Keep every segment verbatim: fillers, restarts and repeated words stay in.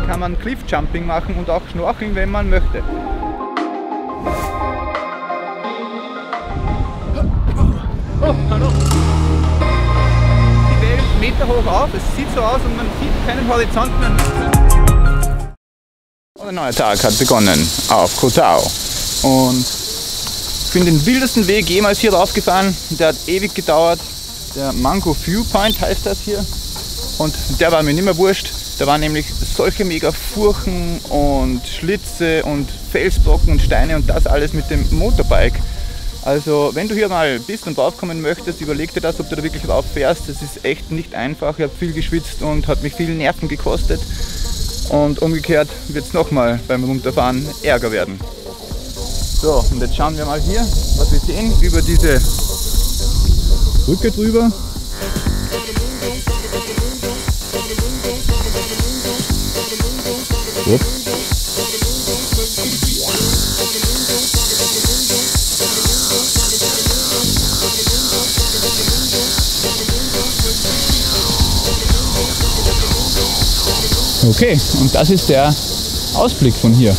kann man Cliffjumping machen und auch schnorcheln, wenn man möchte. Oh, hallo! Die Wellen Meter hoch auf, es sieht so aus und man sieht keinen Horizont mehr. Und ein neuer Tag hat begonnen auf Koh Tao. Und ich bin den wildesten Weg jemals hier drauf gefahren. Der hat ewig gedauert. Der Mango Viewpoint heißt das hier. Und der war mir nicht mehr wurscht. Da waren nämlich solche mega Furchen und Schlitze und Felsbrocken und Steine und das alles mit dem Motorbike. Also wenn du hier mal bist und draufkommen möchtest, überleg dir das, ob du da wirklich drauf fährst. Das ist echt nicht einfach. Ich habe viel geschwitzt und hat mich viel Nerven gekostet. Und umgekehrt wird es nochmal beim Runterfahren Ärger werden. So, und jetzt schauen wir mal hier, was wir sehen, über diese Brücke drüber. Ups. Okay, und das ist der Ausblick von hier.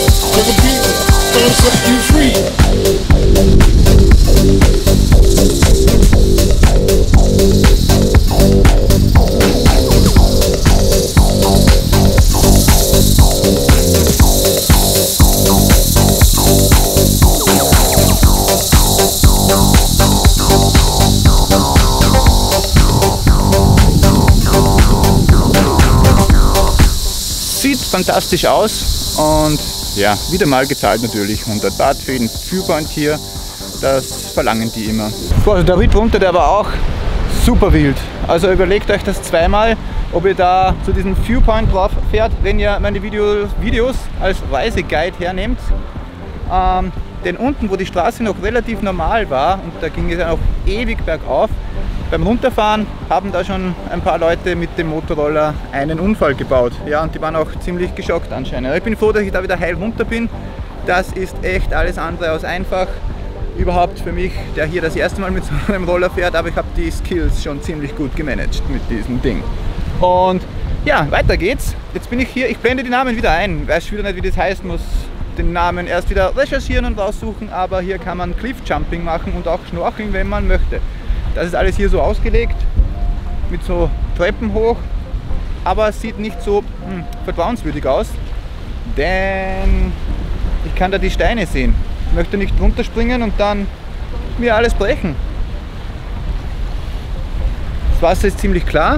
Sieht fantastisch aus und ja, wieder mal gezahlt natürlich. hundert Baht für jeden Viewpoint hier, das verlangen die immer. So, also der Ritt runter, der war auch super wild. Also überlegt euch das zweimal, ob ihr da zu diesem Viewpoint drauf fährt, wenn ihr meine Videos, Videos als Reiseguide hernehmt. Ähm, denn unten, wo die Straße noch relativ normal war und da ging es ja noch ewig bergauf, beim Runterfahren haben da schon ein paar Leute mit dem Motorroller einen Unfall gebaut. Ja, und die waren auch ziemlich geschockt anscheinend. Ich bin froh, dass ich da wieder heil runter bin. Das ist echt alles andere als einfach. Überhaupt für mich, der hier das erste Mal mit so einem Roller fährt, aber ich habe die Skills schon ziemlich gut gemanagt mit diesem Ding. Und ja, weiter geht's. Jetzt bin ich hier, ich blende die Namen wieder ein. Ich weiß wieder nicht, wie das heißt, muss den Namen erst wieder recherchieren und raussuchen, aber hier kann man Cliffjumping machen und auch schnorcheln, wenn man möchte. Das ist alles hier so ausgelegt, mit so Treppen hoch, aber es sieht nicht so hm, vertrauenswürdig aus, denn ich kann da die Steine sehen. Ich möchte nicht runterspringen und dann mir alles brechen. Das Wasser ist ziemlich klar.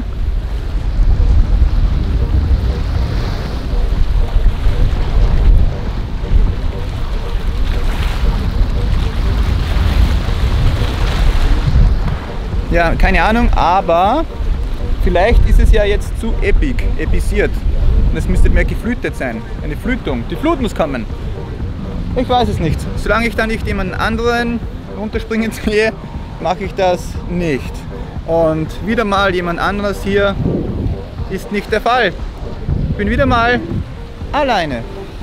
Ja, keine Ahnung, aber vielleicht ist es ja jetzt zu epic, episiert. Und es müsste mehr geflutet sein. Eine Flutung. Die Flut muss kommen. Ich weiß es nicht. Solange ich da nicht jemanden anderen runterspringen sehe, mache ich das nicht. Und wieder mal jemand anderes hier ist nicht der Fall. Ich bin wieder mal alleine.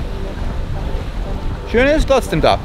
Schön ist trotzdem da.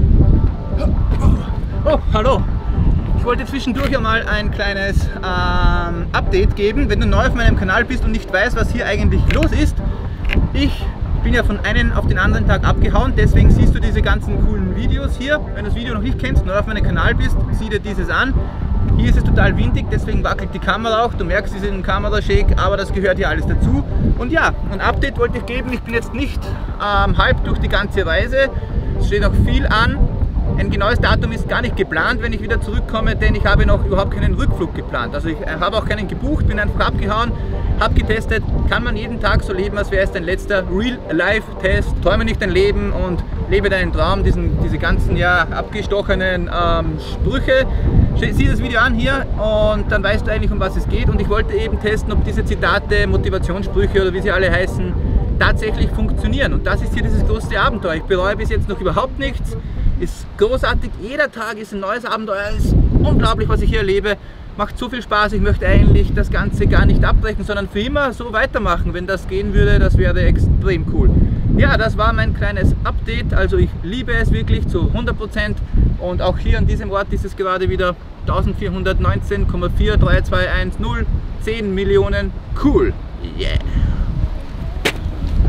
Oh, hallo. Ich wollte zwischendurch einmal ein kleines ähm, Update geben, wenn du neu auf meinem Kanal bist und nicht weißt, was hier eigentlich los ist. Ich bin ja von einem auf den anderen Tag abgehauen, deswegen siehst du diese ganzen coolen Videos hier. Wenn du das Video noch nicht kennst, neu auf meinem Kanal bist, sieh dir dieses an. Hier ist es total windig, deswegen wackelt die Kamera auch. Du merkst diesen Kamerashake, aber das gehört hier alles dazu. Und ja, ein Update wollte ich geben. Ich bin jetzt nicht ähm, halb durch die ganze Reise. Es steht noch viel an. Ein genaues Datum ist gar nicht geplant, wenn ich wieder zurückkomme, denn ich habe noch überhaupt keinen Rückflug geplant. Also ich habe auch keinen gebucht, bin einfach abgehauen, habe getestet, kann man jeden Tag so leben, als wäre es dein letzter Real-Life-Test. Träume nicht dein Leben und lebe deinen Traum, diesen, diese ganzen ja, abgestochenen ähm, Sprüche. Sieh das Video an hier und dann weißt du eigentlich, um was es geht. Und ich wollte eben testen, ob diese Zitate, Motivationssprüche oder wie sie alle heißen, tatsächlich funktionieren. Und das ist hier dieses große Abenteuer. Ich bereue bis jetzt noch überhaupt nichts. Ist großartig, jeder Tag ist ein neues Abenteuer, ist unglaublich, was ich hier erlebe, macht so viel Spaß, ich möchte eigentlich das Ganze gar nicht abbrechen, sondern für immer so weitermachen, wenn das gehen würde, das wäre extrem cool. Ja, das war mein kleines Update, also ich liebe es wirklich zu hundert Prozent und auch hier an diesem Ort ist es gerade wieder eintausendvierhundertneunzehn Komma vier drei zwei eins null, zehn Millionen, cool, yeah!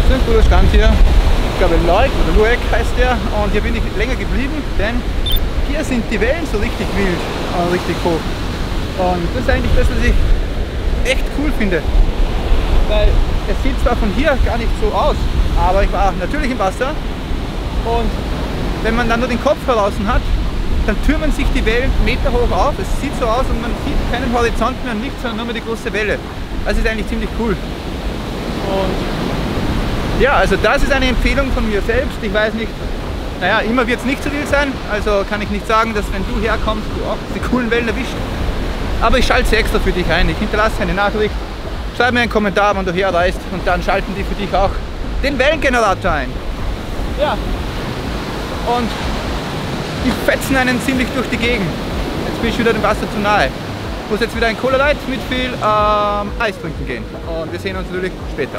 So ein cooler Strand hier. Ich glaube Leuk oder Luek heißt der. Und hier bin ich länger geblieben, denn hier sind die Wellen so richtig wild und richtig hoch. Und das ist eigentlich das, was ich echt cool finde. Weil es sieht zwar von hier gar nicht so aus, aber ich war natürlich im Wasser. Und wenn man dann nur den Kopf heraus hat, dann türmen sich die Wellen Meter hoch auf. Es sieht so aus und man sieht keinen Horizont mehr und nichts, sondern nur mehr die große Welle. Das ist eigentlich ziemlich cool. Und ja, also das ist eine Empfehlung von mir selbst. Ich weiß nicht, naja, immer wird es nicht so wild sein. Also kann ich nicht sagen, dass wenn du herkommst, du auch die coolen Wellen erwischt. Aber ich schalte sie extra für dich ein. Ich hinterlasse eine Nachricht, schreib mir einen Kommentar, wann du herreist und dann schalten die für dich auch den Wellengenerator ein. Ja, und die fetzen einen ziemlich durch die Gegend. Jetzt bin ich wieder dem Wasser zu nahe. Ich muss jetzt wieder ein Cola Light mit viel ähm, Eis trinken gehen. Und wir sehen uns natürlich später.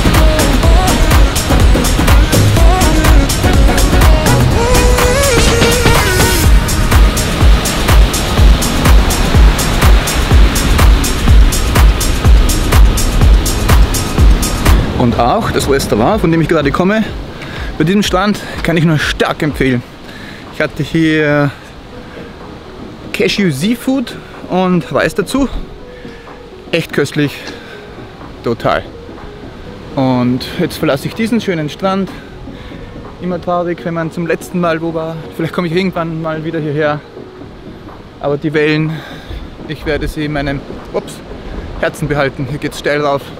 Und auch das Restaurant, von dem ich gerade komme, bei diesem Strand kann ich nur stark empfehlen. Ich hatte hier Cashew Seafood und Reis dazu. Echt köstlich, total. Und jetzt verlasse ich diesen schönen Strand. Immer traurig, wenn man zum letzten Mal wo war. Vielleicht komme ich irgendwann mal wieder hierher. Aber die Wellen, ich werde sie in meinem ups, Herzen behalten. Hier geht es steil rauf.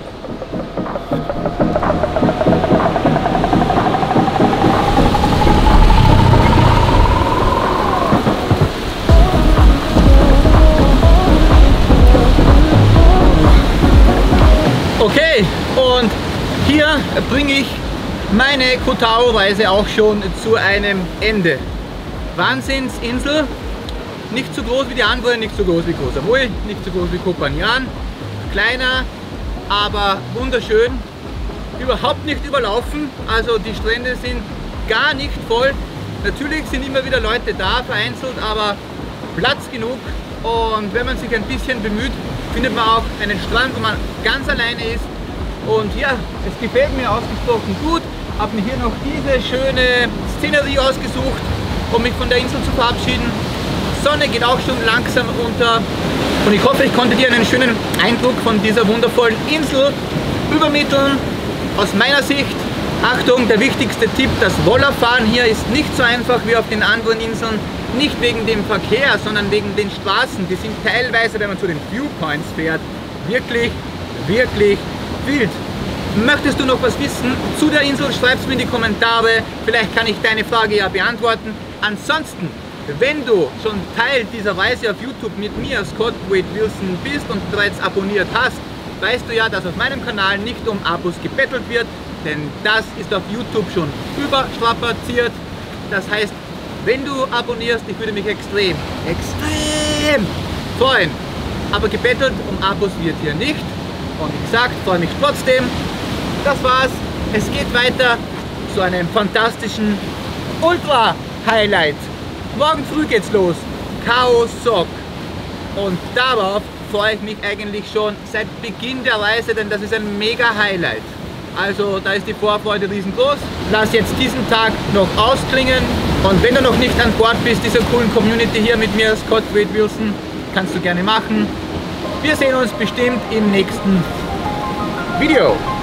Okay, und hier bringe ich meine Koh Tao-Reise auch schon zu einem Ende. Wahnsinnsinsel, nicht so groß wie die anderen, nicht so groß wie Koh Samui, nicht so groß wie Koh Phangan, kleiner, aber wunderschön, überhaupt nicht überlaufen, also die Strände sind gar nicht voll. Natürlich sind immer wieder Leute da, vereinzelt, aber Platz genug. Und wenn man sich ein bisschen bemüht, findet man auch einen Strand, wo man ganz alleine ist. Und ja, es gefällt mir ausgesprochen gut. Habe mir hier noch diese schöne Szenerie ausgesucht, um mich von der Insel zu verabschieden. Die Sonne geht auch schon langsam unter. Und ich hoffe, ich konnte dir einen schönen Eindruck von dieser wundervollen Insel übermitteln. Aus meiner Sicht, Achtung, der wichtigste Tipp, das Rollerfahren hier ist nicht so einfach wie auf den anderen Inseln. Nicht wegen dem Verkehr, sondern wegen den Straßen. Die sind teilweise, wenn man zu den Viewpoints fährt, wirklich, wirklich wild. Möchtest du noch was wissen zu der Insel? Schreib es mir in die Kommentare. Vielleicht kann ich deine Frage ja beantworten. Ansonsten, wenn du schon Teil dieser Reise auf YouTube mit mir, Scott Wade Wilson, bist und bereits abonniert hast, weißt du ja, dass auf meinem Kanal nicht um Abos gebettelt wird, denn das ist auf YouTube schon überstrapaziert. Das heißt, wenn du abonnierst, ich würde mich extrem, extrem freuen. Aber gebettelt um Abos wird hier nicht. Und wie gesagt, freue mich trotzdem. Das war's. Es geht weiter zu einem fantastischen Ultra-Highlight. Morgen früh geht's los. Khao Sok. Und darauf freue ich mich eigentlich schon seit Beginn der Reise, denn das ist ein Mega-Highlight. Also da ist die Vorfreude riesengroß. Lass jetzt diesen Tag noch ausklingen. Und wenn du noch nicht an Bord bist, dieser coolen Community hier mit mir, Scott Wade Wilson, kannst du gerne machen. Wir sehen uns bestimmt im nächsten Video.